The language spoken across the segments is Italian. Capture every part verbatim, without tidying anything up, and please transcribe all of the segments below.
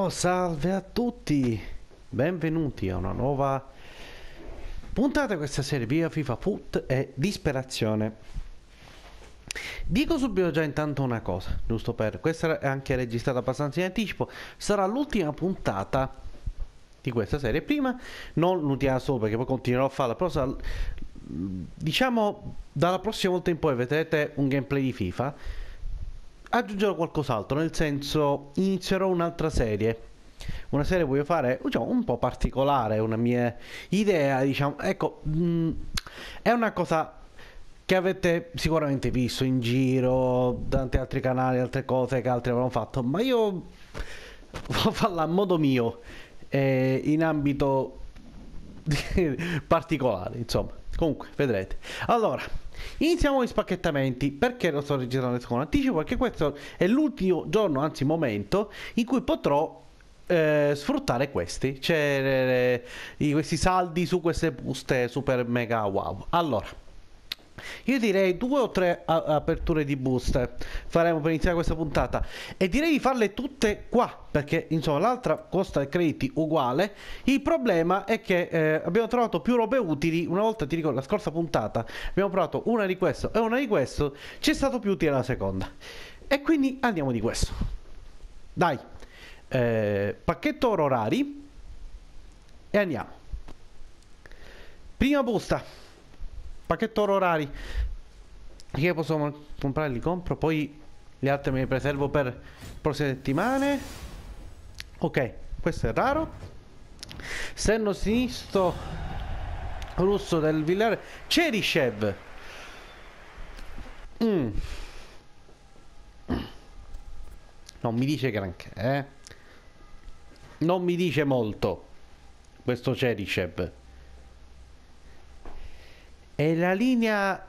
Oh, salve a tutti, benvenuti a una nuova puntata di questa serie via FIFA Foot e Disperazione. Dico subito già intanto una cosa, giusto per... questa è anche registrata abbastanza in anticipo, sarà l'ultima puntata di questa serie. Prima, non l'ultima solo perché poi continuerò a farla, però sarà, diciamo, dalla prossima volta in poi vedrete un gameplay di FIFA. Aggiungerò qualcos'altro, nel senso inizierò un'altra serie. Una serie voglio fare, diciamo, un po' particolare, una mia idea, diciamo, ecco, mh, è una cosa che avete sicuramente visto in giro, tanti altri canali, altre cose che altri avevano fatto, ma io voglio farla a modo mio, eh, in ambito particolare, insomma. Comunque, vedrete. Allora, iniziamo gli spacchettamenti. Perché lo sto registrando con anticipo? Perché questo è l'ultimo giorno, anzi momento, in cui potrò eh, sfruttare questi. Cioè, eh, questi saldi su queste buste super mega wow. Allora, io direi due o tre a- aperture di boost faremo per iniziare questa puntata e direi di farle tutte qua perché insomma l'altra costa crediti uguale. Il problema è che eh, abbiamo trovato più robe utili una volta, ti ricordo la scorsa puntata abbiamo provato una di questo e una di questo, ci è stato più utile la seconda e quindi andiamo di questo, dai. Eh, pacchetto oro rari e andiamo. Prima busta, pacchetto oro rari, che posso comprare, li compro, poi gli altri me li preservo per prossime settimane. Ok, questo è raro. Sterno sinistro russo del Villar, Cheryshev. mm. Non mi dice granché, eh? Non mi dice molto questo Cheryshev. E la linea...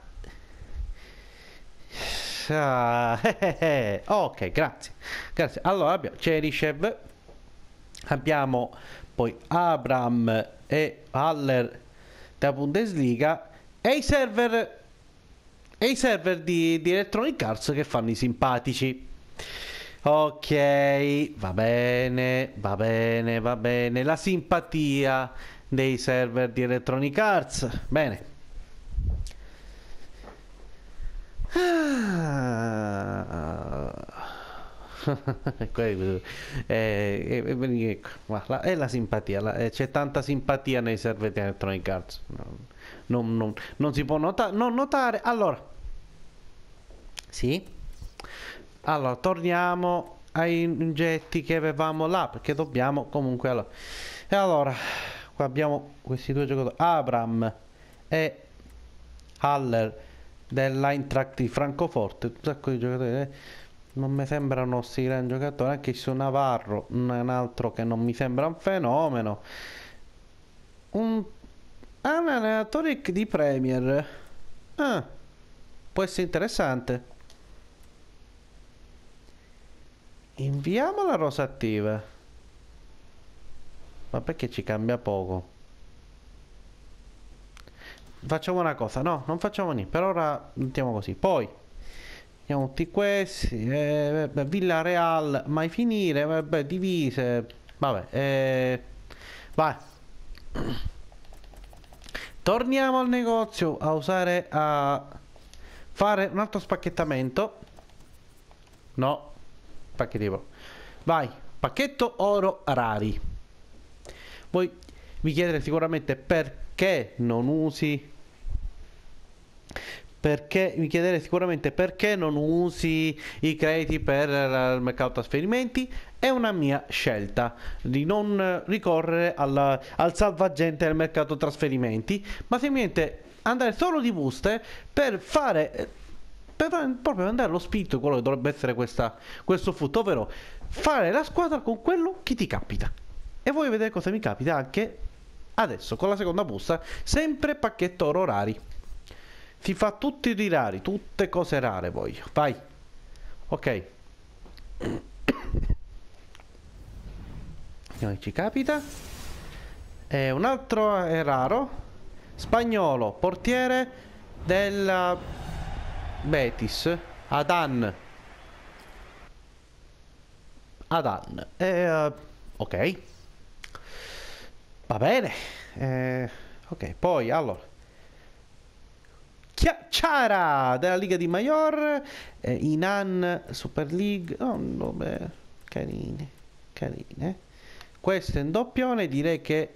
Ah, eh, eh, eh. Ok, grazie. Grazie. Allora abbiamo Cheryshev, abbiamo poi Abram e Haller da Bundesliga e i server e i server di, di Electronic Arts che fanno i simpatici. Ok, va bene, va bene, va bene. La simpatia dei server di Electronic Arts. Bene. Ah. è, è, è, è la simpatia, la, c'è tanta simpatia nei server di Electronic Arts, non, non, non, non si può nota, non notare. Allora, sì, allora torniamo ai oggetti che avevamo là perché dobbiamo comunque. Allora, e allora qua abbiamo questi due giocatori, Abram e Haller dell'Eintracht di Francoforte, un sacco di giocatori, eh. Non mi sembrano sti gran giocatori, anche ci sono Navarro, un altro che non mi sembra un fenomeno, un, ah, un allenatore di Premier, ah, può essere interessante. Inviamo la rosa attiva, ma perché ci cambia poco? Facciamo una cosa, no, non facciamo niente, per ora mettiamo così, poi abbiamo tutti questi, eh, vabbè, Villarreal, mai finire, vabbè, divise, vabbè, eh, vai. Torniamo al negozio a usare, a fare un altro spacchettamento, no, pacchettivo, vai, pacchetto oro rari. Voi vi chiedete sicuramente perché non usi... Perché mi chiedete sicuramente perché non usi i crediti per il mercato trasferimenti. È una mia scelta di non ricorrere al, al salvagente del mercato trasferimenti, ma semplicemente andare solo di buste per fare, per proprio andare allo spirito, quello che dovrebbe essere questa, questo foot, ovvero fare la squadra con quello che ti capita. E voglio vedere cosa mi capita anche adesso con la seconda busta, sempre pacchetto oro rari. Si fa tutti di rari, tutte cose rare voglio. Vai. Ok. Vediamo che ci capita. E un altro è raro. Spagnolo, portiere della Betis. Adan. Adan. E, uh, Ok. Va bene. Eh, ok, poi allora. Chiara della Liga di Major, eh, Inan Super League, oh, no, beh, carine, carine. Questo è un doppione, direi che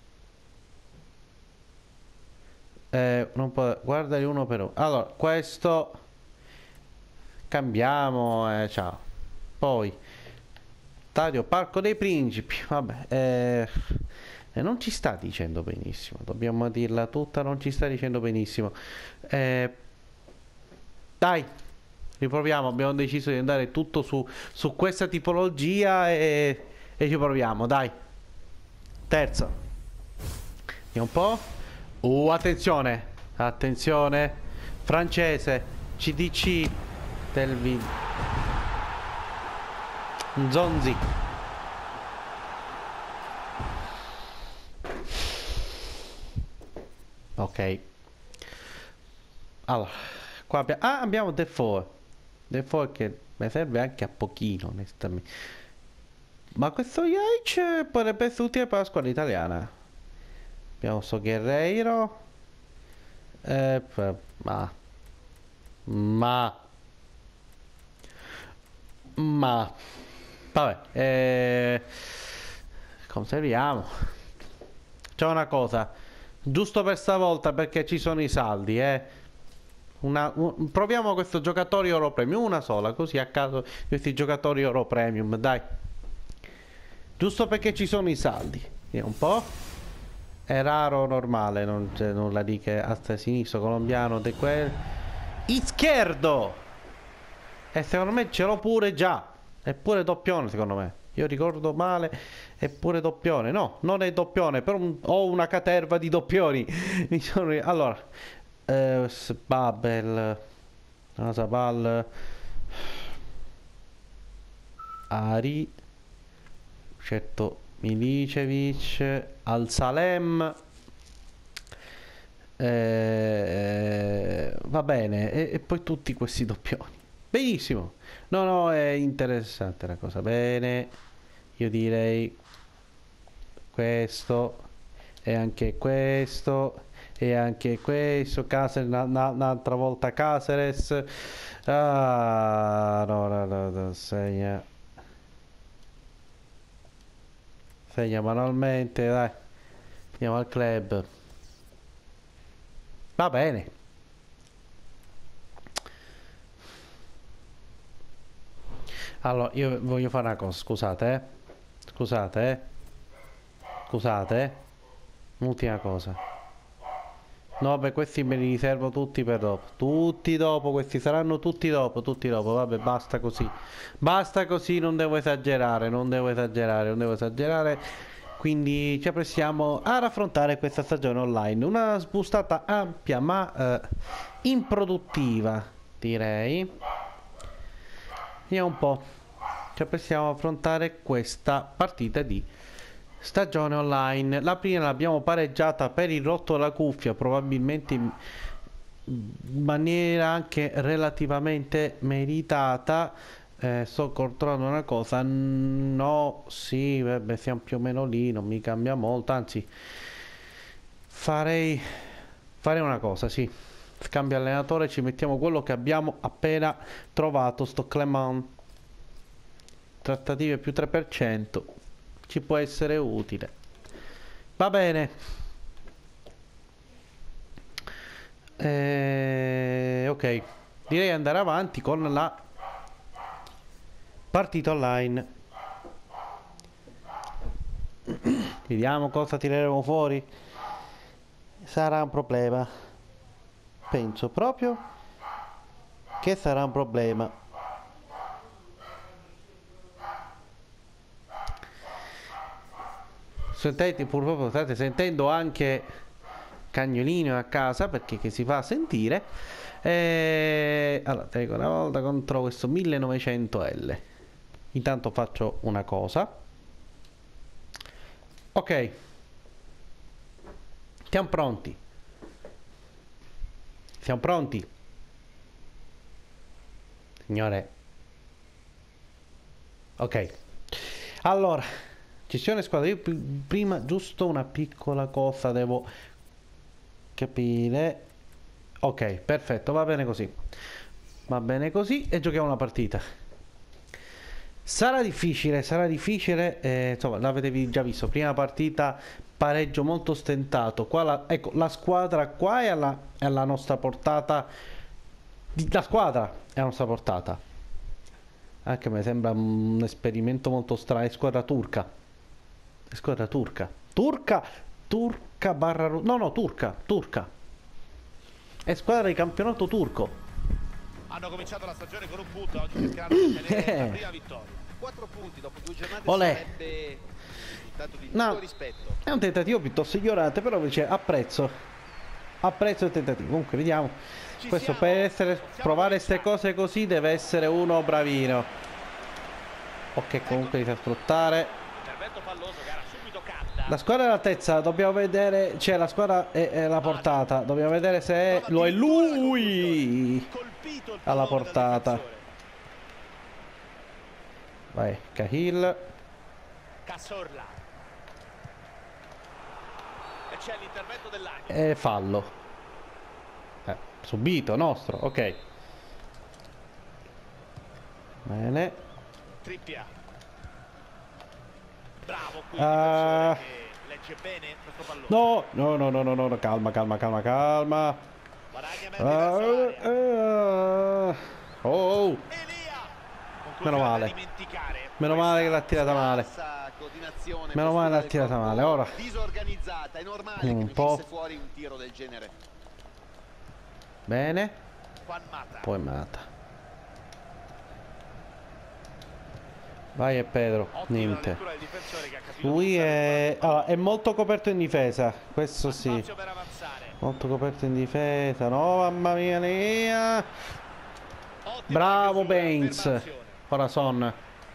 eh, non può guardare uno per uno. Allora, questo cambiamo, eh, ciao. Poi Stadio Parco dei Principi, vabbè, eh, eh, non ci sta dicendo benissimo, dobbiamo dirla tutta, non ci sta dicendo benissimo. Eh, dai, riproviamo, abbiamo deciso di andare tutto su, su questa tipologia e, e ci proviamo, dai. Terzo. Vediamo un po'. Uh, attenzione, attenzione. Francese, C D C del video. Zonzi. Ok. Allora, qua abbiamo... Ah, abbiamo Defoe. Defoe che mi serve anche a pochino, onestamente. Ma questo Yaich potrebbe essere utile per la squadra italiana. Abbiamo sto Guerreiro. Eh, ma... Ma... Ma... Vabbè, eh... conserviamo. C'è una cosa, giusto per stavolta perché ci sono i saldi, eh. Una, un, proviamo questo giocatore Euro Premium, una sola, così a caso questi giocatori Euro Premium, dai. Giusto perché ci sono i saldi. Vediamo un po'. È raro o normale, non c'è nulla di che. A sinistro, colombiano, de quel. Izquierdo! E secondo me ce l'ho pure già. È pure doppione secondo me. Io ricordo male. È pure doppione. No, non è doppione. Però un, ho una caterva di doppioni. Mi sono... Allora. Eh, Babel. Nasabal. Ari. Certo. Milicevic. Al-Salem. Eh, va bene. E, e poi tutti questi doppioni. Benissimo. No, no, è interessante la cosa. Bene. Io direi questo e anche questo e anche questo. Caceres, un'altra volta Caceres. Ah, no, no, no, no, segna. Segna manualmente, dai. Andiamo al club. Va bene. Allora, io voglio fare una cosa, scusate, eh. Scusate, eh. Scusate, eh. Un'ultima cosa. No, beh, questi me li riservo tutti per dopo. Tutti dopo, questi saranno tutti dopo, tutti dopo. Vabbè, basta così. Basta così, non devo esagerare, non devo esagerare, non devo esagerare. Quindi ci apprestiamo ad affrontare questa stagione online. Una spostata ampia ma eh, improduttiva, direi. Vediamo un po'. Ci apprestiamo ad affrontare questa partita di stagione online. La prima l'abbiamo pareggiata per il rotto della cuffia, probabilmente in maniera anche relativamente meritata. Eh, sto controllando una cosa. No, sì, vabbè, siamo più o meno lì, non mi cambia molto. Anzi, farei farei una cosa, sì. Scambio allenatore, ci mettiamo quello che abbiamo appena trovato, sto Clement. Trattative più tre per cento. Ci può essere utile. Va bene. Eh, ok. Direi andare avanti con la partita online. Vediamo cosa tireremo fuori. Sarà un problema. Penso proprio che sarà un problema. Sentite, purtroppo state sentendo anche cagnolino a casa perché che si fa sentire. E... allora, tengo una volta contro questo millenovecento L. Intanto faccio una cosa. Ok. Siamo pronti. Siamo pronti. Signore. Ok. Allora, Gestione squadra. Io prima giusto una piccola cosa devo capire. Ok, perfetto, va bene così. Va bene così e giochiamo una partita. Sarà difficile, sarà difficile. Eh, insomma, l'avete già visto. Prima partita, pareggio molto stentato. Qua la, ecco, la squadra qua è alla, è alla nostra portata. La squadra è alla nostra portata. Anche a me sembra un esperimento molto strano. È squadra turca. È squadra turca. Turca, turca barra... No, no, turca, turca. È squadra di campionato turco. Hanno cominciato la stagione con un punto, oggi cercheranno di ottenere la prima vittoria. Quattro punti dopo due giornate Olè. sarebbe un dato di No, tutto rispetto. è un tentativo piuttosto ignorante, però dice apprezzo. Apprezzo il tentativo. Comunque vediamo. Ci Questo siamo. per essere Possiamo provare queste cominciare. cose così deve essere uno bravino. Ok, comunque li sa sfruttare. Intervento falloso, gara subito catta. La squadra è all'altezza, dobbiamo vedere. Cioè la squadra è, è la portata. Dobbiamo vedere se è, lo è lui. Colpito il Alla pallone portata. dal difensore. Vai, Cahill. Cazorla. E c'è l'intervento dell'Agno. E fallo. Eh, subito, nostro, ok. Bene. Trippia. Bravo qui il Ah. difensore che legge bene questo pallone. No, no, no, no, no, no, no, calma, calma, calma, calma. Guadagna Mendy Ah, verso l'area. eh, oh, Elia. Conclusione Meno da male. dimenticare. meno male che l'ha tirata male. Scarsa coordinazione, Meno male l'ha postura del tirata corpo male, ora. disorganizzata, è normale Un che ne po'. uscisse fuori un tiro del genere. Bene. Juan Mata. Poi mata. Vai e Pedro, Ottima la niente. lettura del difensore che ha capito Lui dove è... stare allora, è molto coperto in difesa, questo il sì. spazio per avanzare. Molto coperto in difesa, no, mamma mia, mia. Ottima Bravo chiusura, Baines. fermazione. Ora Son.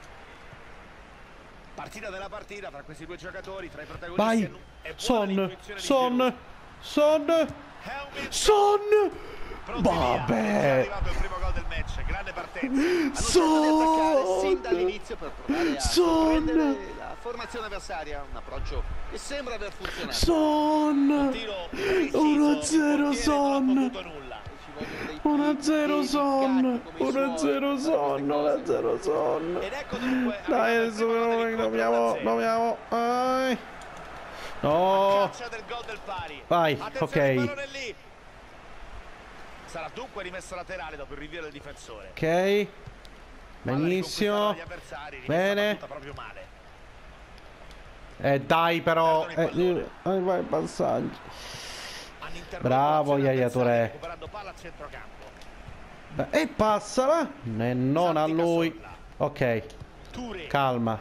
Partita della partita tra questi due giocatori, tra i protagonisti. Vai. è nu- è buona Son. l'intuizione di Son. Giroud. Son. Heung-min Son. pronti via. È Vabbè. arrivato il primo gol del match, grande partenza. Hanno cercato di attaccare sin Son. dall'inizio per provare a Son. sorprendere la formazione avversaria, un approccio che sembra aver funzionato. Son. Tiro preciso, uno a il zero portiere Son. non ha potuto nulla. Ci vogliono dei uno a piedi zero dedicati Son. come i uno a suoi zero per Son. queste uno a cose. zero Son. Ed ecco dunque Dai, arrivato il adesso primo gol però dell'incontro, dobbiamo, uno a zero. dobbiamo. Vai. No. Caccia del gol del pari. Vai, Attenzione, il ok. pallone è lì. Sarà dunque rimesso laterale dopo il rinvio del difensore. Ok. Palla Benissimo. riconquistata dagli avversari, rimessa Bene. battuta proprio male. Eh dai però. Perdono il Eh, eh, vai il passaggio. Hanno interrotto Bravo, l'azione Yaya avversaria, Touré. recuperando palla a centrocampo. Beh, E passala. E non a Santi lui. Cazorla. Ok. Touré, Calma.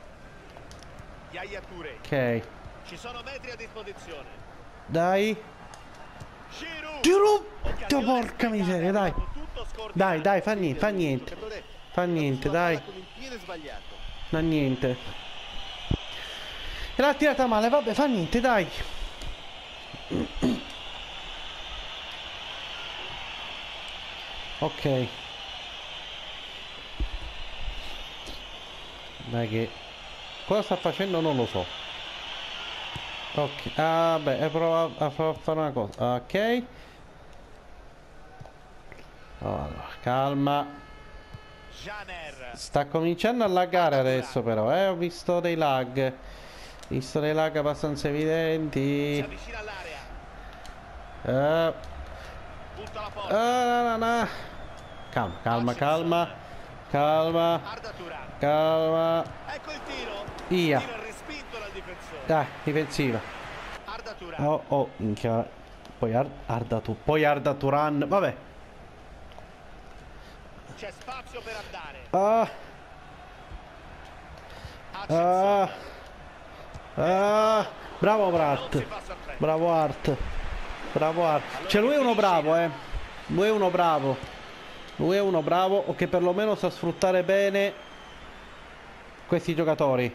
Yaya Touré. Ok. Ci sono metri a disposizione. Dai. Giroud. Giroud. Occasione Porca sprecata, miseria, è dai. andato tutto scordinato. Dai, dai, fa niente, fa niente. Giocatore Fa niente, sulla dai. palla con il piede sbagliato. No, niente. E l'ha tirata male, vabbè, fa niente, dai. Ok. Dai che... Cosa sta facendo non lo so. Ok, ah beh, è provato a fa- fare una cosa. Ok. Allora, calma. Janer. Sta cominciando a laggare adesso però, eh, ho visto dei lag. Ho visto dei lag abbastanza Si evidenti. avvicina all'area. Eh, Punta la porta. ah, no, no, no. Calma, calma, calma. Calma, Arda Turan. calma. Ecco il tiro. Via. Il tiro è respinto dal difensore. Dai, difensiva. Arda Turan. Oh, oh, minchia. Poi Ar- Arda tu, poi Arda Turan. Vabbè. C'è spazio per andare. Ah, Hutchinson. ah, ah. Bravo Non si Brat. fa sorprendere. Bravo Art. Bravo Art. Cioè lui è uno bravo, eh. Lui è uno bravo. Lui è uno bravo o che perlomeno sa sfruttare bene questi giocatori.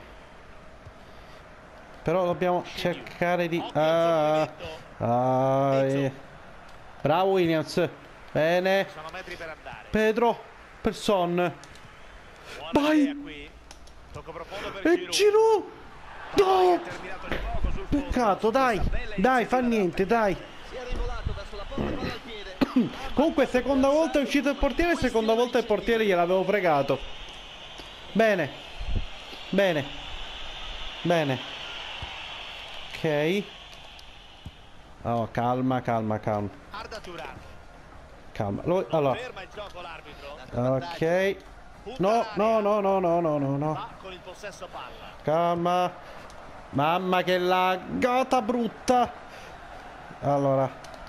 Però dobbiamo cercare di... Occhio al Ah, sortimento. ah, eh. Bravo Williams. Bene. Sono metri per andare. Pedro. Per Son. Buona Vai. idea qui. Tocco profondo per E Giroud. Giroud. No! Peccato, dai, dai, fa niente, dai. Si è rinvolato verso la porta, palla al piede. Comunque, seconda volta è uscito il portiere, seconda volta il portiere gliel'avevo fregato. Bene. Bene. Bene. Ok. Oh, calma, calma, calma. Arda Turan. Calma. Lo- allora. Ferma il gioco l'arbitro. Ok. No, no, no, no, no, no, no, no. Va con il possesso palla. Calma. Mamma che laggata brutta. Allora.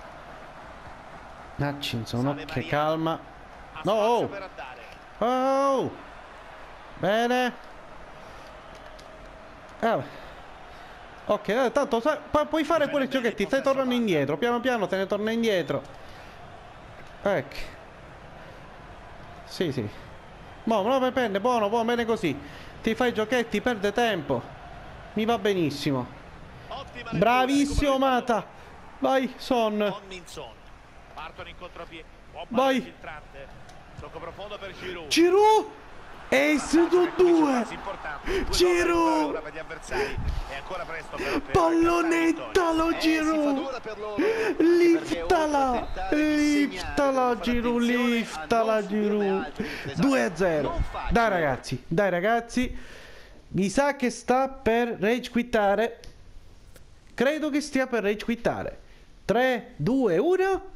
Hutchinson, ok, calma. Ha No, spazio oh. per andare. Oh. Bene. Eh. Ok, dai, tanto sai, pu- puoi fare pure i giochetti. Stai tornando indietro. Piano piano te ne torna indietro. Ecco. Sì, sì. Mo, no, per prende, buono, buono, bene così. Ti fai i giochetti, perde tempo. Mi va benissimo. Ottima Bravissimo Mata. Vai, Son. Hutchinson. Partono in contropiede. Buon Vai. pallone filtrante. Gioco profondo per Giroud. Giroud. E su due. Giroud. Ora per gli avversari. È ancora presto però per Pallonettalo Eh, si fa Giroud. dura per loro. Liftala. Perché oltre a tentare di Liftala segnare, Giroud. fare attenzione a Liftala non subirne Giroud. altri in ripresa. due a zero. Non facile. Dai ragazzi, dai ragazzi. Mi sa che sta per rage quittare. Credo che stia per rage quittare. tre, due, uno.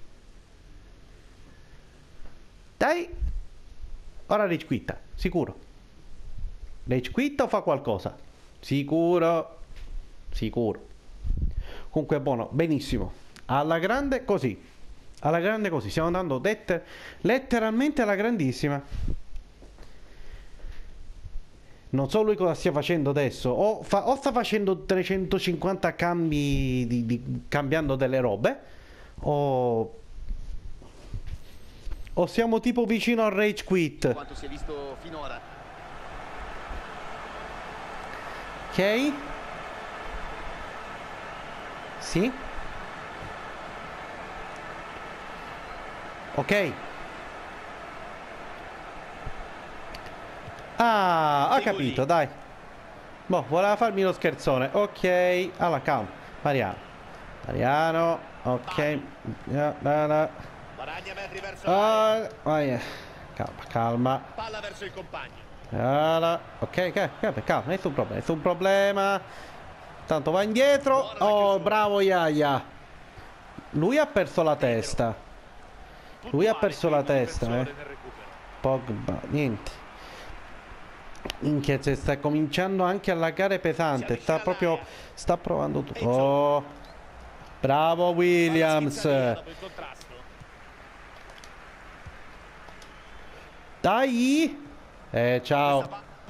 Dai. Ora rage quitta, sicuro. Rage quitta o fa qualcosa? Sicuro. Sicuro. Comunque è buono, benissimo. Alla grande così. Alla grande così. Stiamo andando dette- letteralmente alla grandissima. Non so lui cosa stia facendo adesso. O, fa- o sta facendo trecentocinquanta cambi di, di- cambiando delle robe. O... O siamo tipo vicino al rage quit. Quanto si è visto finora. Ok. Sì. Ok. Ah, ha capito, dai. Boh, voleva farmi lo scherzone. Ok. Allora, calma. Mariano. Mariano. Ok. Ja, da, da. Guadagna metri verso l'area. Ah, vai. Calma, calma. Palla verso il compagno. Allora, ok, ok, ok, calma, nessun problema, nessun problema. Tanto va indietro. Oh, bravo Yaya. Lui ha perso la testa. Lui ha perso la testa, eh. Pogba, niente. Minchia, cioè, sta cominciando anche a laggare pesante. Sta proprio. Sta provando tutto. Oh. Bravo Williams. Dai. Eh, ciao.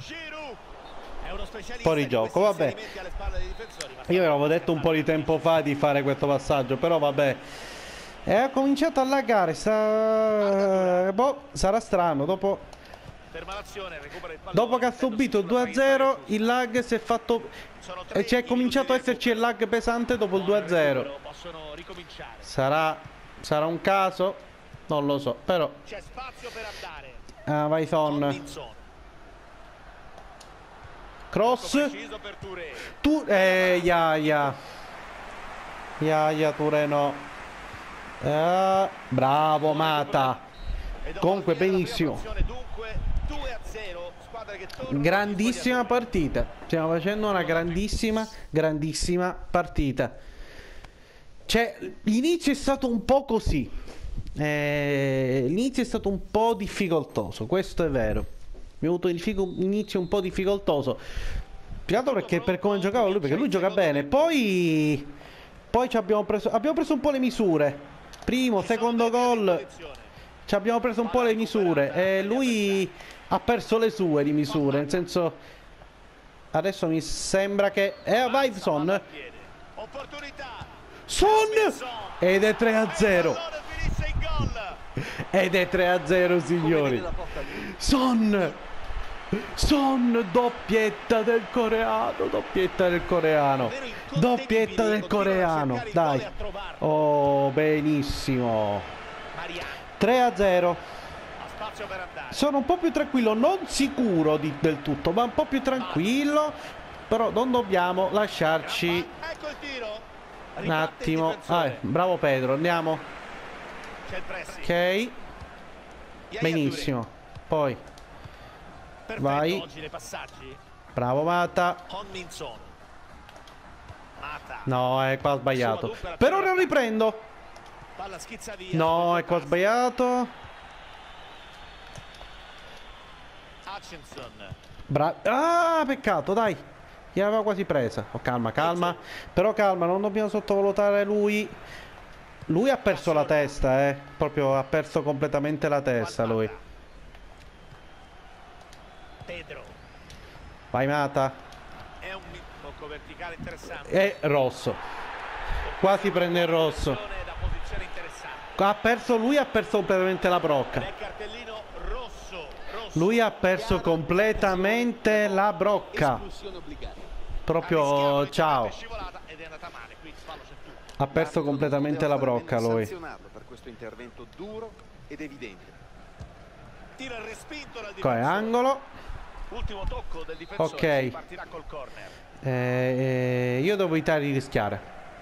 Fuori gioco, vabbè. Io ve l'avevo detto un po' di tempo fa di fare questo passaggio, però vabbè. E ha cominciato a laggare. Sta... Boh, sarà strano. Dopo. Dopo che ha subito il due a zero, il lag si è fatto. E c'è cominciato a esserci il lag pesante dopo il due a zero. Sarà. Sarà un caso? Non lo so, però. C'è spazio per andare. Ah, vai Son. Cross. Tu. Eh, Yaya. Yaya, Ture no. Eh, bravo Mata. Comunque benissimo. Grandissima partita. Stiamo facendo una grandissima, grandissima partita. Cioè, l'inizio è stato un po' così. Eh, l'inizio è stato un po' difficoltoso, questo è vero. Mi ha avuto il figo- inizio un po' difficoltoso. Più che altro perché per come giocava lui, perché lui gioca bene. Poi Poi ci abbiamo preso abbiamo preso un po' le misure. Primo, secondo gol. Ci abbiamo preso un po' le misure e lui ha perso le sue di misure, nel senso adesso mi sembra che eh vai Son. Son ed è tre a zero. Ed è tre a zero signori. Son Son doppietta del coreano, doppietta del coreano, doppietta del coreano, dai. Oh, benissimo. tre a zero. Sono un po' più tranquillo, non sicuro di, del tutto, ma un po' più tranquillo. però non dobbiamo lasciarci Ecco il tiro. un Ribatte il attimo. difensore. Ah, bravo Pedro, andiamo. C'è il pressing. Ok, Yaya benissimo. Poi Touré. Perfetto vai. oggi nei passaggi. Bravo Mata. Hon-Min-Son. Mata. No, è qua sbagliato. Però lo riprendo. Palla schizza via. No, è qua sbagliato. Hutchinson. Bra ah, peccato, dai. Gli aveva quasi presa. Oh, calma, calma. Però calma, non dobbiamo sottovalutare lui. Lui ha perso la testa, eh. Proprio ha perso completamente la testa lui. Pedro. Vai Mata. È un tocco verticale interessante. E rosso. Quasi prende il rosso. Da posizione interessante. Ha perso, lui ha perso completamente la brocca. Ed è cartellino rosso. Rosso. Lui ha perso completamente la brocca. Espulsione obbligata. Proprio ciao. È scivolata ed è andata male, quindi fallo c'è tutto. Ha perso completamente la brocca lui. Sanzionarlo per questo intervento duro ed evidente. Tira il respinto dal Qua è difensore. angolo. Ultimo tocco del difensore. Ok. Si partirà col corner. Eh, eh, io devo evitare di rischiare.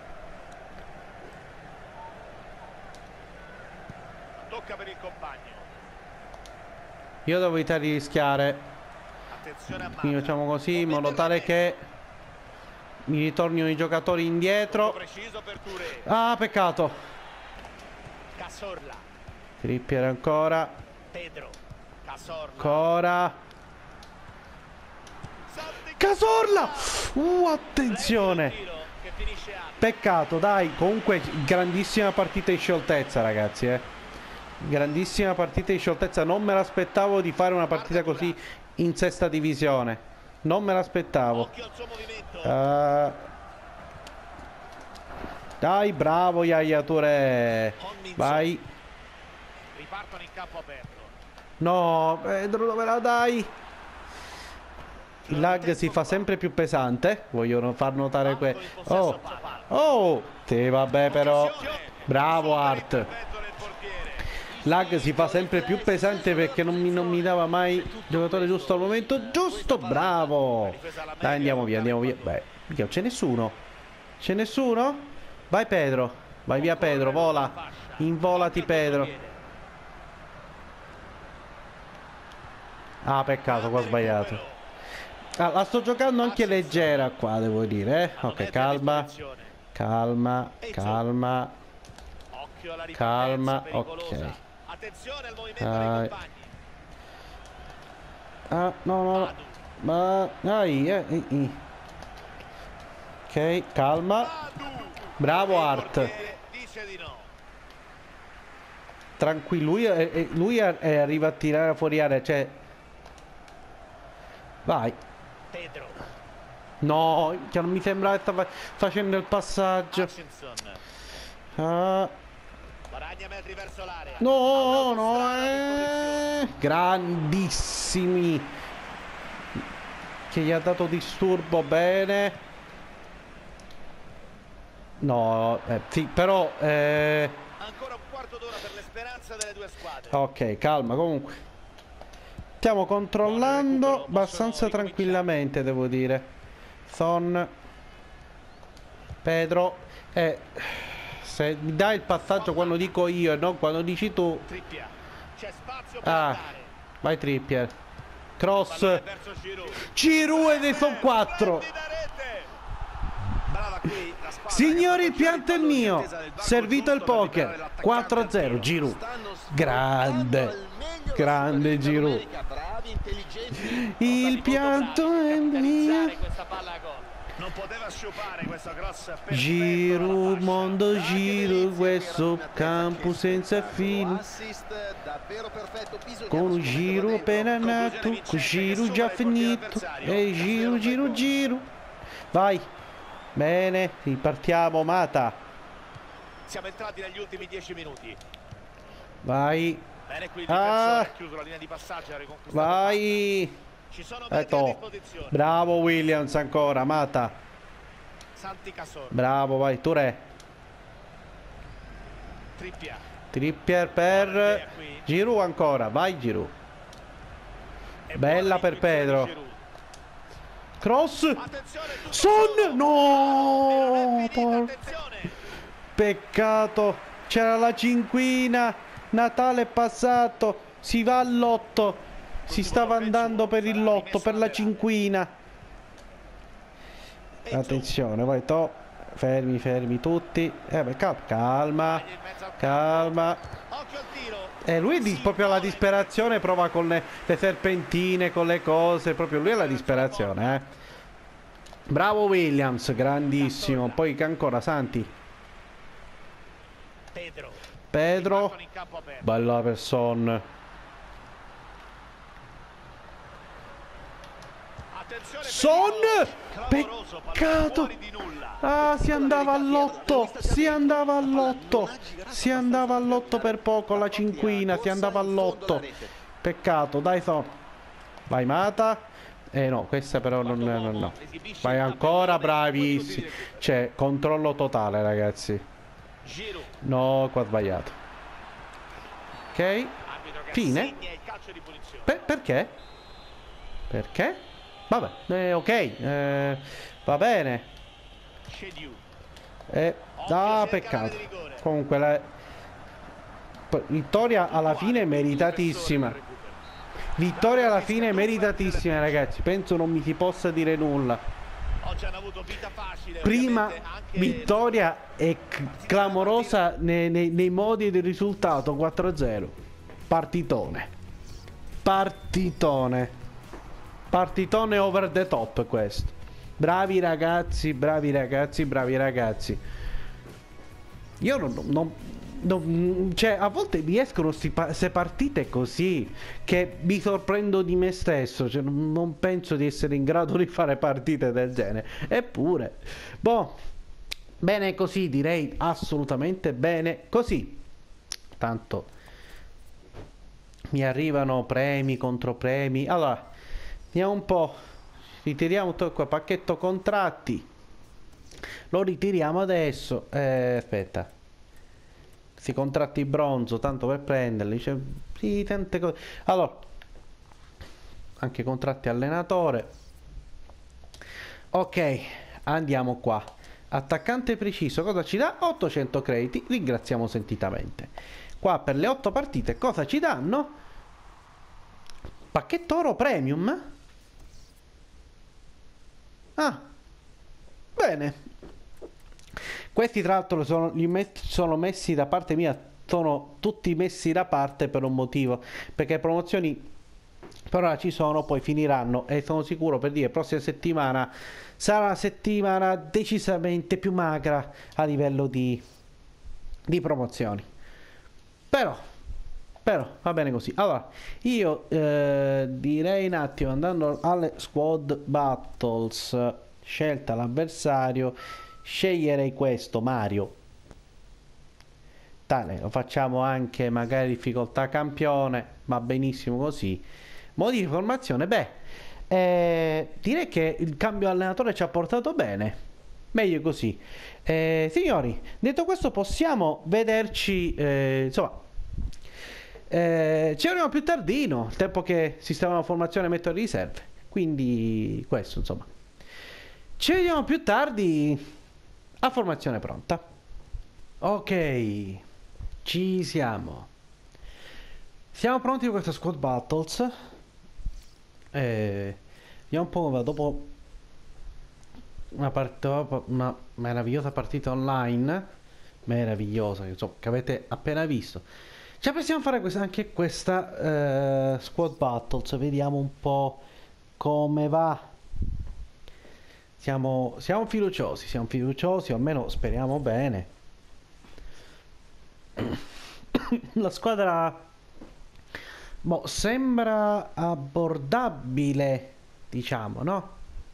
Tocca per il compagno. Io devo evitare di rischiare. Attenzione a Mata. Quindi facciamo così in modo tale che mi ritornino i giocatori indietro. Preciso per Touré. Ah, peccato. Cazorla. Trippier ancora. Pedro. Cazorla. Ancora. Salti- Casorla! Uh, attenzione. Tiro che finisce alto. Peccato, dai. Comunque, grandissima partita di scioltezza, ragazzi, eh. Grandissima partita di scioltezza. Non me l'aspettavo di fare una partita così in sesta divisione. Non me l'aspettavo. Occhio al suo movimento. Uh, dai, bravo Yaya Touré. Vai. Ripartono in campo aperto. No, Pedro, dove la dai? Il lag si fa sempre più pesante. Voglio far notare que... Oh, oh, sì, vabbè però. Bravo Art. Lag si fa sempre più pesante perché non mi, non mi dava mai il giocatore giusto al momento giusto. Bravo. Dai, andiamo via, andiamo via. Beh, mica c'è nessuno. C'è nessuno? Vai Pedro. Vai via Pedro, vola. Involati Pedro. Ah, peccato, qua ho sbagliato. Ah, la sto giocando anche leggera qua, devo dire, eh. Ok, calma. Calma, calma. Calma, ok. Attenzione al movimento Dai. dei compagni. Ah, no, no, no. Ma dai, eh, eh, eh. Ok, calma. Bravo Art. Dice di no. Tranquillo, lui, è- è- lui è- è- arriva a tirare fuori area, cioè. Vai. Pedro. No, che non mi sembra che stava facendo il passaggio. Hutchinson. Ah, Guadagna metri verso l'area. no, no, eh. Grandissimi. Che gli ha dato disturbo, bene. No, eh, sì, però eh, Ancora un quarto d'ora per le speranze delle due squadre. ok, calma, comunque stiamo controllando abbastanza tranquillamente, devo dire. Son Pedro, eh, se mi dai il passaggio quando dico io e non quando dici tu. Trippier. C'è spazio per Ah, andare. vai Trippier. Cross. Pallone verso Giroud. Giroud ed sono quattro. Prendi da rete. Brava qui la squadra. Signori, il pianto è mio. Servito il poker. quattro a zero. Giroud. Grande. Grande Giroud. Il pianto è mio. Questa palla a gol. Non poteva sciupare questo cross perfetto. Giro, mondo giro, questo campo senza fine. Con un giro appena nato, con giro già finito. E giro, giro, giro. Vai. Bene, ripartiamo, Mata. Siamo entrati negli ultimi dieci minuti. Vai. Bene qui il Ah. difensore ha chiuso la linea di passaggio, ha riconquistato. Vai. Ci sono metri a Ecco. disposizione. Bravo Williams ancora, Mata. Santi Cazorla. Bravo, vai, Touré. Trippier. Trippier per Giroud ancora, vai Giroud. È Bella buona per l'intuizione Pedro. di Giroud. Cross. Attenzione, tutto Son. solo. No. Finita, Por- attenzione. Peccato. C'era la cinquina. Natale è passato. Si va all'otto. Si stava andando per il lotto, per la cinquina. Attenzione, vai to. Fermi, fermi tutti. Eh beh, cal- calma. Calma. Occhio al tiro. E lui di, proprio la disperazione prova con le, le serpentine, con le cose. Proprio lui è la disperazione, eh. Bravo Williams, grandissimo. Poi che ancora, Santi. Pedro. Pedro. In campo aperto. Bella per Son. Attenzione, Son! clamoroso, pallone Peccato! fuori di nulla. Ah, si andava all'otto! Si andava all'otto! Si andava all'otto per poco, la cinquina, si andava all'otto. Peccato, dai so. Vai Mata. Eh no, questa però non... no, no. Vai ancora, bravissimi. Cioè, controllo totale, ragazzi. Giroud. No, qua ho sbagliato. Ok. Arbitro che Fine. segna il calcio di punizione. Per- perché? Perché? Vabbè, eh, ok, eh, va bene. Chediou. Eh, ah, peccato. Comunque la p- vittoria alla fine meritatissima. Vittoria alla fine meritatissima, ragazzi. Penso non mi si possa dire nulla. Oggi hanno avuto vita facile. Prima ovviamente, anche vittoria e c- clamorosa nei, nei- nei modi del risultato quattro a zero. Partitone. Partitone. Partitone over the top questo. Bravi ragazzi, bravi ragazzi, bravi ragazzi. Io non, non, non- cioè a volte mi escono queste partite così che mi sorprendo di me stesso, cioè, non, non penso di essere in grado di fare partite del genere. Eppure, boh, bene così, direi assolutamente bene così. Tanto mi arrivano premi, contropremi. Allora, vediamo un po'. Ritiriamo tutto qua, pacchetto contratti. Lo ritiriamo adesso. Eh, aspetta. Questi contratti bronzo, tanto per prenderli. Cioè, sì, tante cose. Allora, anche contratti allenatore. Ok, andiamo qua. Attaccante preciso, cosa ci dà? ottocento crediti, ringraziamo sentitamente. Qua per le otto partite cosa ci danno? Pacchetto oro premium. Ah, bene. Questi tra l'altro sono, li met- sono messi da parte mia, sono tutti messi da parte per un motivo, perché promozioni per ora ci sono, poi finiranno e sono sicuro, per dire, prossima settimana sarà una settimana decisamente più magra a livello di, di promozioni. Però, però va bene così. Allora, io eh, direi un attimo, andando alle squad battles, scelta l'avversario, sceglierei questo Mario. Tale, lo facciamo anche magari difficoltà campione, va benissimo così. Modi di formazione, beh, eh, direi che il cambio allenatore ci ha portato bene, meglio così. Eh, signori, detto questo possiamo vederci, eh, insomma, eh, ci vediamo più tardino, il tempo che sistema la formazione e metto le riserve, quindi questo insomma. Ci vediamo più tardi a formazione pronta. Ok, ci siamo. Siamo pronti per questa squad battles. Eh, vediamo un po' come va. Dopo una, part- una meravigliosa partita online, meravigliosa, insomma, che avete appena visto, ci possiamo fare questa, anche questa eh, squad battles. Vediamo un po' come va. Siamo, siamo fiduciosi, siamo fiduciosi, o almeno speriamo bene. La squadra boh, sembra abbordabile, diciamo, no?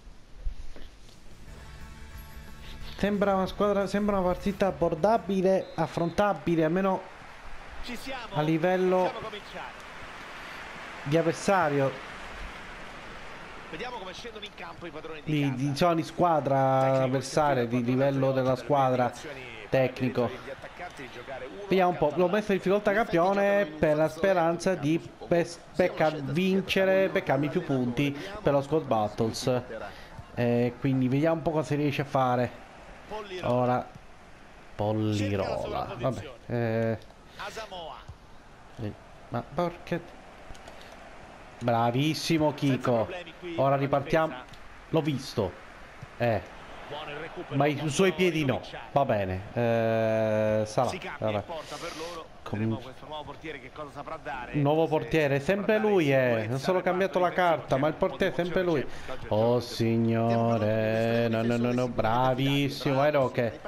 Sembra una squadra, sembra una partita abbordabile, affrontabile, almeno Ci siamo. a livello Possiamo cominciare. di avversario, Vediamo come scendono in campo i padroni di, di, casa. di, diciamo, di squadra avversaria, di livello della squadra tecnico. Vediamo un po', l'ho messo in difficoltà campione per la speranza di pe- pecca- vincere, beccarmi più punti per lo squad battles. E quindi vediamo un po' cosa riesce a fare. Pollirola. Ora Pollirola. Vabbè. Eh, Asamoah. eh, ma perché? Bravissimo Senza Kiko. problemi qui Ora con la ripartiamo. difesa. L'ho visto. Eh. Buono il recupero, Ma i possono suoi piedi no. ricominciare. Va bene. Eh, Salah. Si cambia Vabbè. in porta per loro. Com- Vedremo questo nuovo portiere che cosa saprà dare. Un nuovo Se portiere, saprà sempre dare lui, eh. sicurezza Non solo al cambiato la reparto carta, difensivo. ma il C'è un po' di portiere è sempre lui. emozione, c'è. Oggi è Oh il signore, no, no, no, no, bravissimo. Vai Roche.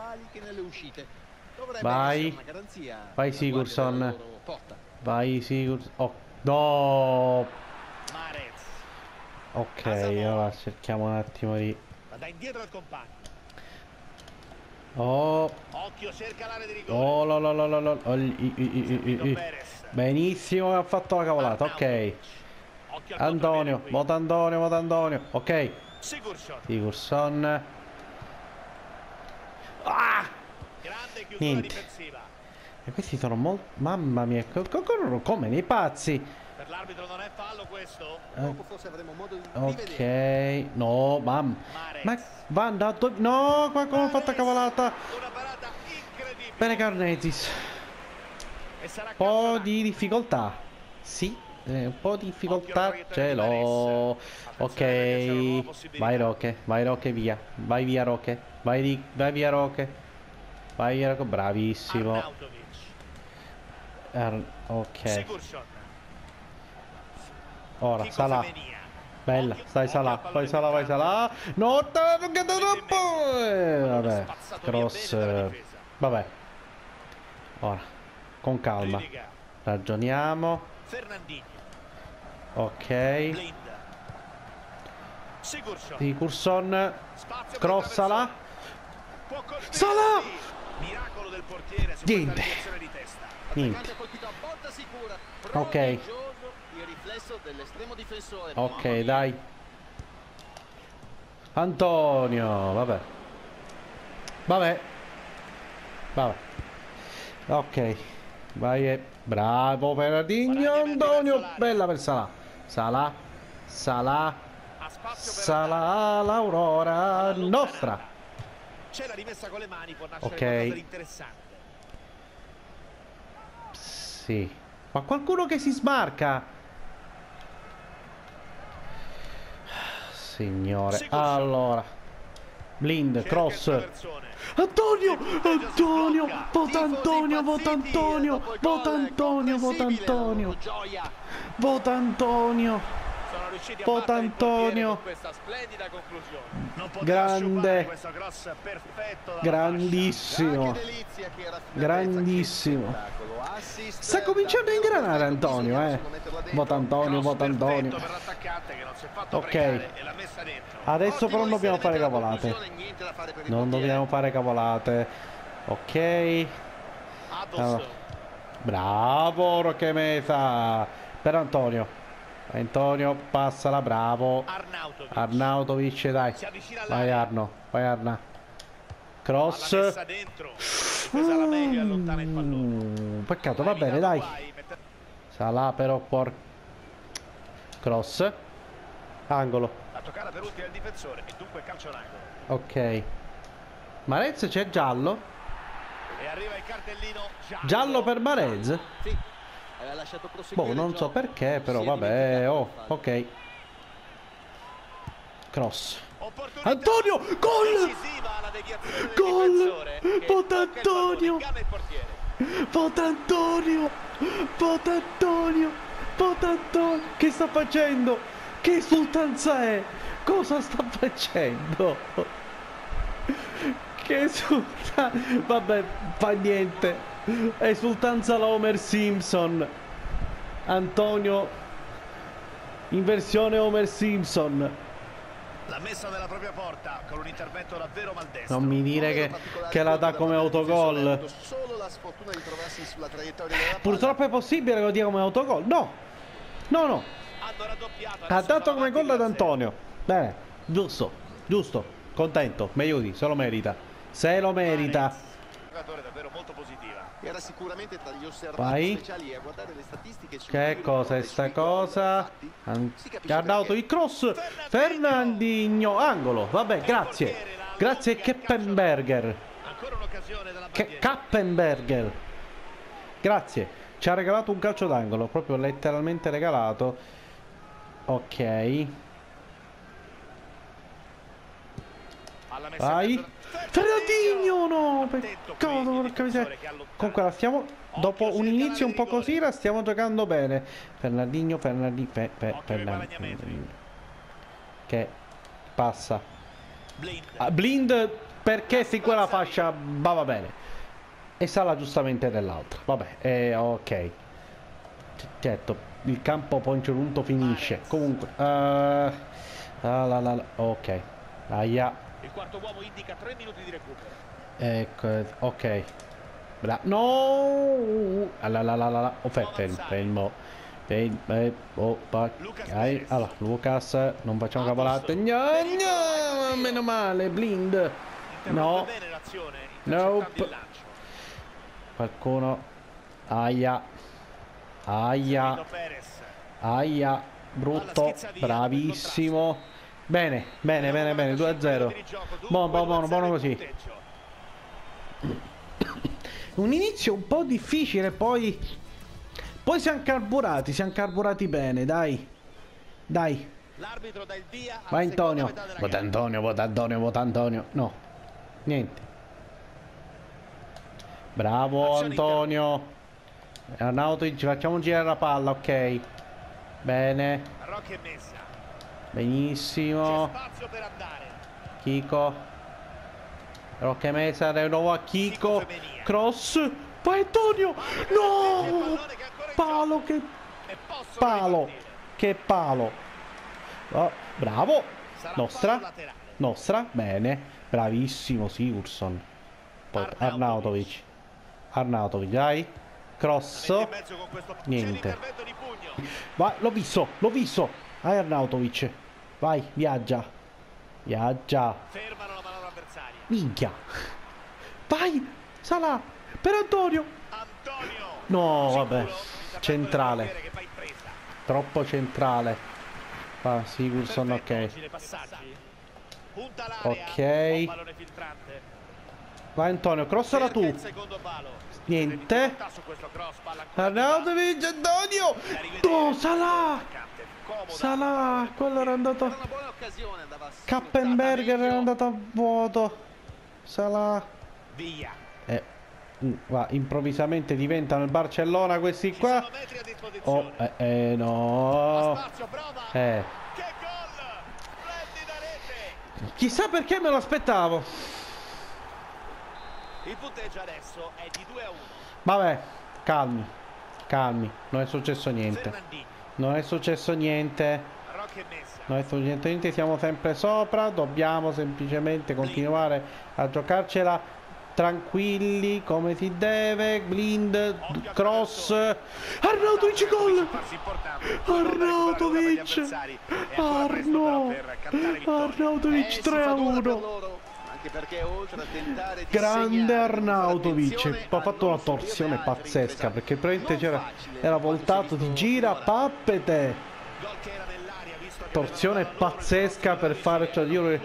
Vai. Vai Sigurdsson. Vai Sigurdsson. Oh, no. Mahrez. Ok, ora cerchiamo un attimo di... Ma da indietro al compagno. Oh, Occhio, cerca l'area di rigore. oh, lo, lo, lo, lo, lo. Oh, i, i, i, i, i, i. Perez. Benissimo, ha fatto la cavolata, ok. Occhio al Antonio, contropiede qui. vota Antonio, vota Antonio. Ok, Sigurdsson. Sigurdsson. Ah! Grande chiusura Niente. difensiva. E questi sono molto... Mamma mia, co- co- corrono come dei pazzi. Per l'arbitro non è fallo questo. Eh, Forse avremo modo di ok, no, mamma. Mahrez. Ma va andato... No, qua come ho fatto la cavolata. Una parata incredibile. Bene Carnetis. E sarà Un po' campionato. di difficoltà. Sì, eh, un po' di difficoltà Occhio alla ce l'ho. Attenzione, perché c'è una nuova Ok, possibilità. vai Roche, vai Roche via. Vai via Roche, vai, di... vai via Roche. Vai via Roche, bravissimo. Arnautovic. Ar- ok, Sigurdsson. ora Kiko Salah. Femenia. Bella, Occhio- stai occhio Salah, al poi pallone Salah, vai filtrato. Salah. No, te l'ho toccato Messo in troppo. mezzo. Eh, vabbè, Spazzato via cross. bene dalla eh, difesa. Vabbè. Ora, con calma. Rüdiger. Ragioniamo. Fernandinho. Ok. Blind. Sigurdsson. Sigurdsson. Spazio per Cross il Salah. traversone. Può colpire. Salah! Miracolo del portiere su Niente. questa riazione di testa. Niente. colpito a botta sicura. Ok. Prodigioso il riflesso dell'estremo difensore. Ok, dai. Antonio, vabbè. Vabbè. Vabbè. Ok. Vai. eh. Bravo Fernandinho. Antonio. Bella per Salah. Salah. Salah. Ha spazio per Salah. L'Aurora nostra. C'è la rimessa con le mani, può nascere Ok. qualcosa di interessante. Sì. Ma qualcuno che si smarca. Signore. Sigurdsson. Allora. Blind. Cerca Cross. il traversone. Antonio, Antonio, Tifosi vota Antonio, vota impazziti Antonio, dopo il vota gol Antonio, vota comprensibile, Antonio, gioia. vota Antonio, Sono riusciti a vota battere il portiere Antonio. con questa splendida conclusione. Non poteva Grande. sciupare questo cross perfetto dalla grandissimo, Ah, che delizia, che raffinatezza, grandissimo. che spettacolo. Assist Sta cominciando a davvero ingranare perfetto, Antonio, bisogna eh. solo metterla dentro. Vota Antonio, Cross vota Antonio. perfetto per l'attaccante che non si è fatto Ok. pregare e l'ha messa dentro. Adesso Ottimo però non dobbiamo fare inserimento alla cavolate. conclusione, niente da fare per il Non portiere. dobbiamo fare cavolate. Ok. Adelson. Allora. Bravo Roque Mesa. Per Antonio. Antonio, passala, bravo. Arnautovic. Arnautovic, dai. Si avvicina Vai all'area. Arno, vai Arna. Palla Cross. messa dentro. Difesa alla meglio e allontana il pallone. Mm, peccato, va bene, dai. Salah però por... Cross. Angolo. La toccata per ultima il difensore e dunque calcio d'angolo. Ok. Marez c'è giallo. E arriva il cartellino giallo. Giallo per Marez. Sì, aveva lasciato proseguire Boh, non il so gioco. perché, però Si è vabbè. dimenticato Oh, di farlo. ok. Cross. Opportunità Antonio, gol! decisiva la deviazione del Gol! difensore che Vota tocca il pallone, Antonio! inganna il portiere. Vota Antonio! Vota Antonio! Vota Antonio! Che sta facendo? Che esultanza è? Cosa sta facendo? Che esultanza! Vabbè, fa niente. Esultanza la Homer Simpson. Antonio in versione Homer Simpson. La messa della propria porta con un intervento davvero maldestro. Non mi dire che, Particolare che la dà da come parte del difensore, ha autogol. avuto solo la sfortuna di trovarsi sulla traiettoria della palla. Purtroppo è possibile che lo dia come autogol. No, no, no. Hanno raddoppiato. Ha adesso dato sono come avanti gol ad due a zero. Antonio. Bene, giusto, giusto. Contento, mi aiuti, se lo merita. Se lo merita. Giocatore davvero molto positiva. Era sicuramente tra gli osservatori speciali e a guardare le statistiche. Che cosa è sta cosa? Arnautovic, il cross. Fernandinho, angolo. Vabbè, grazie. Grazie Kappenberger. Che Kappenberger. Grazie. Ci ha regalato un calcio d'angolo, proprio letteralmente regalato. Ok. Vai. Fernandinho, no, peccato, porca miseria. Comunque la stiamo, dopo un inizio un po' così, la stiamo giocando bene. Fernandinho, Fernandinho, fe, fe, Fernandinho. Che passa. Ah, Blind, perché se quella fascia va, va bene. E Salah giustamente dell'altra. Vabbè, eh, ok. Certo, il campo poi a un certo punto finisce. Comunque, uh, la, la, la, ok. Aia. Il quarto uomo indica tre minuti di recupero. Ecco, ok. Bra no! La la la la la. Oh, fermo, fermo. Fermo. Oh, ok. Allora, Lucas, non facciamo cavolate. No, no, meno male, Blind. No. Nope. Qualcuno. Aia. Aia. Aia. Brutto. Bravissimo. Bene, bene, bene, bene, due a zero. Buono, buono, buono, buono così. Un inizio un po' difficile, poi... Poi siamo carburati, siamo carburati bene, dai. Dai. Vai Antonio. Vota Antonio, vota Antonio, vota Antonio. No. Niente. Bravo Antonio. Arnautovic, facciamo girare la palla, ok. Bene. Benissimo. Chico. Rocche Mesa di nuovo a Chico. Cross. Vai Antonio. No. Palo che palo. Che palo. Oh, bravo. Nostra. Nostra. Bene. Bravissimo Sigurdsson. Poi Arnautovic. Arnautovic, dai. Cross. Niente. Va, l'ho visto. L'ho visto. Vai Arnautovic. Vai, viaggia. Viaggia. Fermano la manovra avversaria. Minchia. Vai. Salah. Per Antonio. Antonio. No, vabbè. Centrale. Troppo centrale. Ah, Sigurdsson, ok. Ok. Vai Antonio, crossala tu. Niente. Arnautovic, Antonio. No, Salah. Salah, quello era andato. Kappenberger era andato a vuoto. Salah. Via. Eh, va, improvvisamente diventano il Barcellona questi qua. Oh, eh, eh no. Eh. Chissà perché me lo aspettavo. Il punteggio adesso è di due a uno. Vabbè, calmi. Calmi, non è successo niente. Non è successo niente. Non è successo niente, siamo sempre sopra. Dobbiamo semplicemente continuare a giocarcela tranquilli come si deve. Blind, cross. Arnautovic, gol. Arnautovic. Arno. Arnautovic tre a uno. Grande Arnautovic. Ha fatto una torsione pazzesca, perché praticamente c'era, era voltato di gira pappete. Torsione pazzesca per fare, cioè io,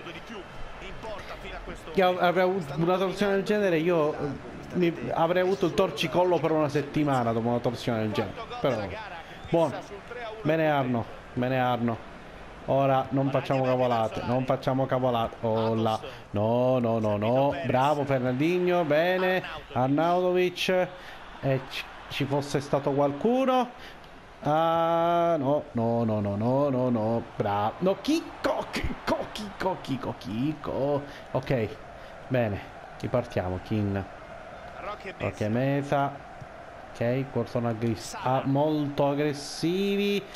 io avrei avuto una torsione del genere, io mi, avrei avuto il torcicollo per una settimana dopo una torsione del genere. Però buono. Bene Arno. Bene Arno. Ora non facciamo cavolate, non facciamo cavolate. Oh là. No, no, no, no. Bravo Fernandinho, bene. Arnautovic. E ci, ci fosse stato qualcuno. Ah, no, no, no, no, no, no, no. Bravo. No, Chico, Chico, Chico, Chico, Chico. Ok, bene. Ripartiamo, Kin. Ok, Mesa. Ok, sono aggressivi. Ah, molto aggressivi.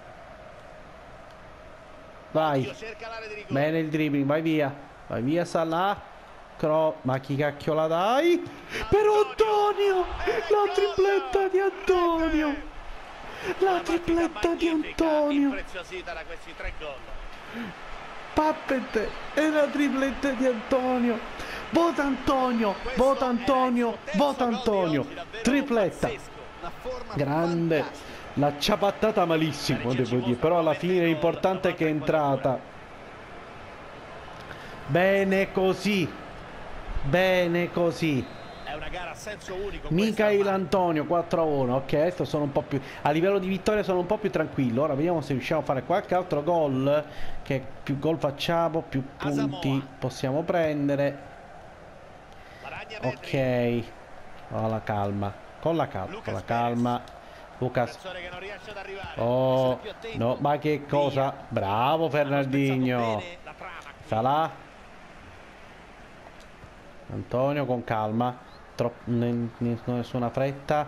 Vai. Bene il dribbling, vai via. Vai via Salah. Cro ma chi cacchio la dai? Per Antonio! La tripletta di Antonio! La tripletta di Antonio! Pappete! E la tripletta di Antonio! vota Antonio, vota Antonio, vota Antonio, tripletta, grande, l'ha ciabattata malissimo devo dire, però alla fine l'importante è che è entrata. Bene così, bene così. È una gara a senso unico. Michael Antonio quattro a uno. Ok, adesso sono un po' più a livello di vittoria, sono un po' più tranquillo. Ora vediamo se riusciamo a fare qualche altro gol, che più gol facciamo più punti possiamo prendere. Ok, con la calma, con la calma, con la calma. Lucas. Oh no, ma che cosa? Bravo Fernandinho. Salah. Antonio con calma. Troppo, nessuna fretta.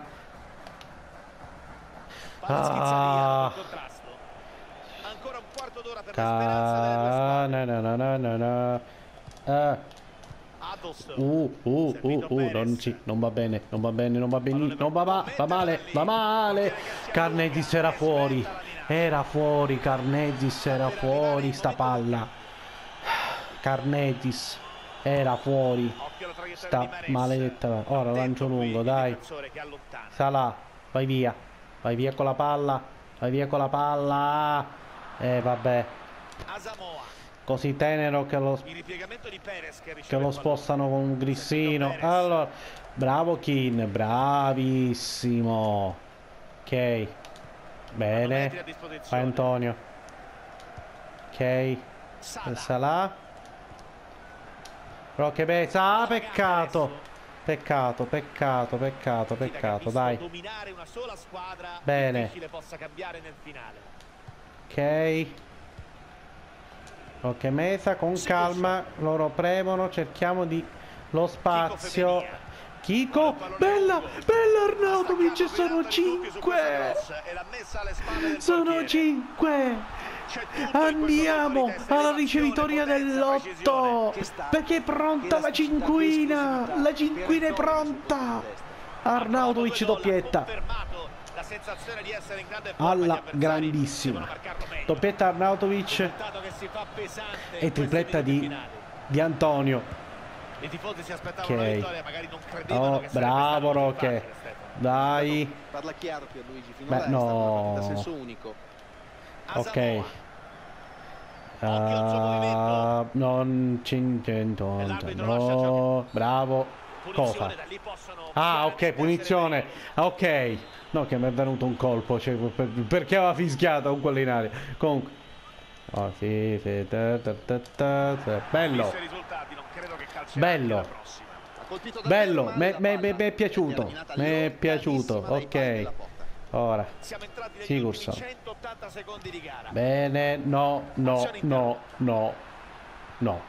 Ah. Ancora un quarto d'ora per Ca... no, no, no, no, no, no. Uh. Uh, uh, uh, uh, non, ci, non va bene, non va bene, non va bene, non va, va, va male, va male. Carnetis era fuori, era fuori, Carnetis era fuori, sta palla. Carnetis era fuori, sta maledetta. Ora lancio lungo, dai. Salah, vai via, vai via con la palla, vai via con la palla. Eh, vabbè. Così tenero che lo, che lo spostano con un grissino. Allora, bravo Keane, bravissimo. Ok, bene. Vai Antonio. Ok, Salah. Però che pesa. Ah, peccato. Peccato, peccato, peccato, peccato. Dai. Bene. Ok. Ok, Mesa con calma, loro premono, cerchiamo di lo spazio. Kiko, bella, bella Arnautovic, sono cinque. Sono cinque. Andiamo alla ricevitoria dell'otto. Perché è pronta la cinquina. La cinquina è pronta. Arnautovic doppietta. La sensazione di essere in grande alla grandissima doppietta Arnautovic e tripletta di, di Antonio. I tifosi si aspettavano una vittoria, magari non credevano oh, che bravo Roche, dai. Parla chiaro Pierluigi, beh no, senso unico. ok, uh, non cinquecento, no, bravo. Cosa? Ah, ok, punizione. Ok, no, che mi è venuto un colpo, cioè, per, perché aveva fischiato un quello in aria. Comunque, oh, sì, sì, ta, ta, ta, ta, ta. Bello, bello, bello, mi è piaciuto, mi è piaciuto. Ok, ora Sigurdsson. Bene, no, no, no, no, no.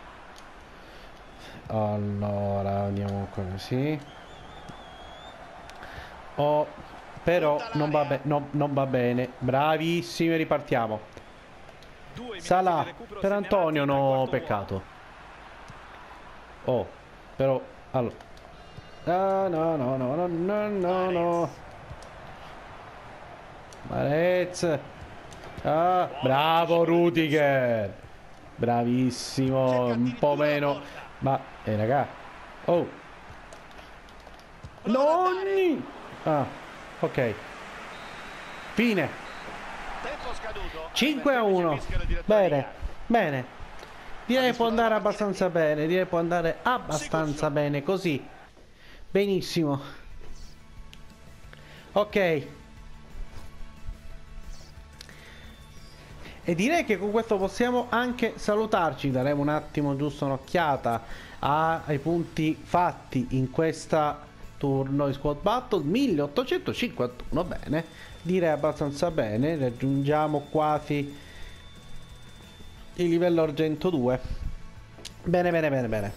Allora andiamo così. Oh, però non va, be no, non va bene. Bravissimi, ripartiamo. Salah per Antonio, no, peccato. Oh, però allora. Ah, no, no, no, no, no, no, no. Marez. Ah, bravo Rudiger. Bravissimo, un po' meno. Ma, eh raga. Oh. Nonni. Ah, ok. Fine. cinque a uno. Bene, bene. Direi può andare abbastanza bene. Direi può andare abbastanza bene così. Benissimo. Ok. E direi che con questo possiamo anche salutarci. Daremo un attimo giusto un'occhiata ai punti fatti in questa turno di Squad Battle. milleottocentocinquantuno, bene, direi abbastanza bene. Raggiungiamo quasi il livello argento due. Bene, bene, bene, bene.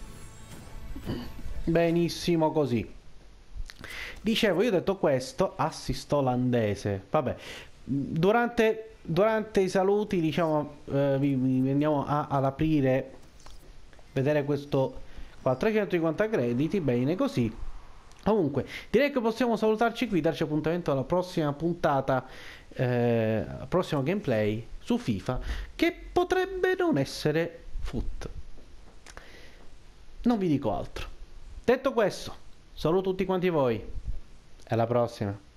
Benissimo così. Dicevo, io ho detto questo, assist olandese. Vabbè, durante... Durante i saluti, diciamo, eh, vi, vi andiamo a, ad aprire, vedere questo qua, trecentocinquanta crediti, bene così. Comunque, direi che possiamo salutarci qui, darci appuntamento alla prossima puntata, eh, al prossimo gameplay su FIFA, che potrebbe non essere foot. Non vi dico altro. Detto questo, saluto tutti quanti voi e alla prossima.